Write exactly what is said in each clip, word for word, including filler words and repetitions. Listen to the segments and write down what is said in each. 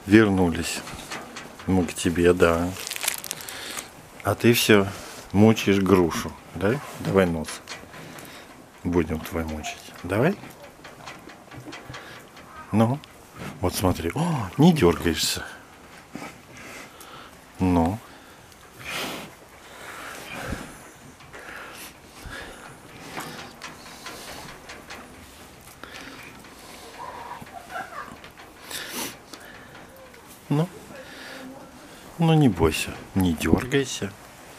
Вернулись мы к тебе, да. А ты все мучаешь грушу, да? Давай нос. Будем твой мучить. Давай. Ну, вот смотри. О, не дергаешься. Ну. Ну, ну не бойся, не дергайся.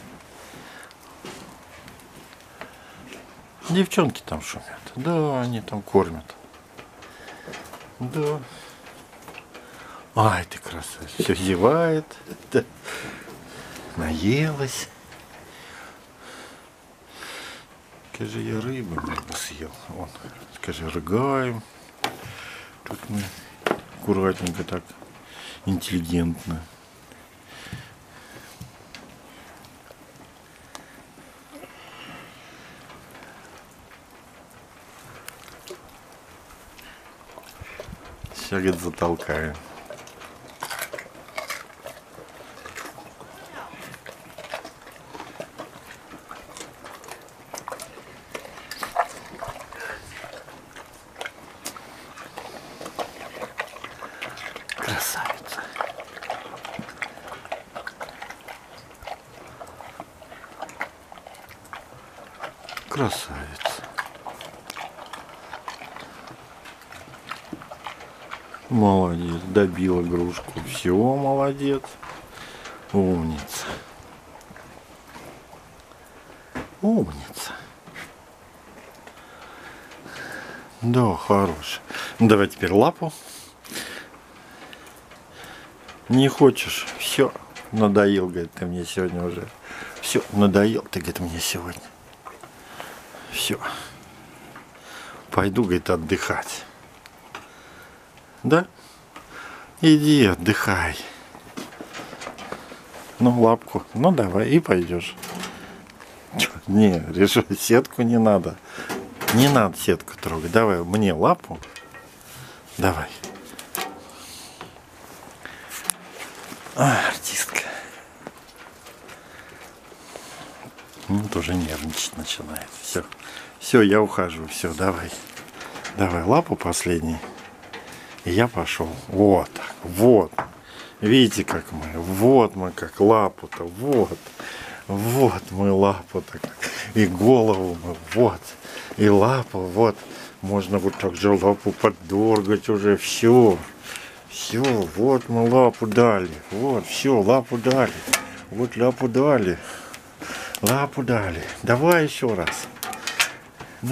Девчонки там шумят. Да, они там кормят. Да. Ай, ты красавица. Все зевает. Да. Наелась. Скажи, я рыбу много съел. Вон, скажи, рыгаем. Тут мы аккуратненько так, интеллигентно. Сейчас, говорит, затолкаем. Красавица. Красавица. Молодец, добила игрушку. Все, молодец. Умница. Умница. Да, хорош. Давай теперь лапу. Не хочешь? Все, надоел, говорит, ты мне сегодня уже. Все, надоел ты, говорит, мне сегодня. Все. Пойду, говорит, отдыхать. Да? Иди отдыхай. Ну, лапку. Ну, давай, и пойдешь. Не, решу, сетку не надо. Не надо сетку трогать. Давай мне лапу. Давай. А, артистка. Ну, тоже нервничать начинает. Все. Все, я ухожу. Все, давай. Давай лапу последний. И я пошел. Вот так. Вот. Видите, как мы. Вот мы как лапу-то. Вот. Вот мы лапу-то как. И голову мы. Вот. И лапу. Вот. Можно вот так же лапу поддергать уже. Все. Все. Вот мы лапу дали. Вот. Все. Лапу дали. Вот лапу дали. Лапу дали. Давай еще раз. Ну.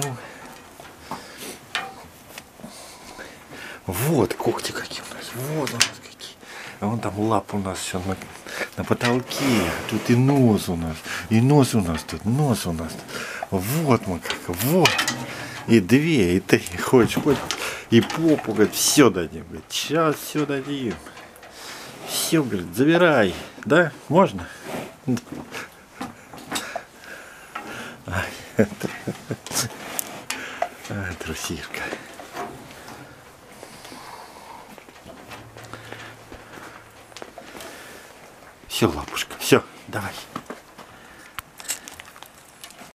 Вот когти какие у нас. Вот у нас какие. А вон там лап у нас все на, на потолке. Тут и нос у нас. И нос у нас тут. Нос у нас тут. Вот мы как. Вот. И две, и три. Хочешь, хоть. И попу, говорит, все дадим. Говорит, сейчас все дадим. Все, говорит, забирай. Да? Можно? Ай, Ай, трусишка. Все, лапушка, все, давай.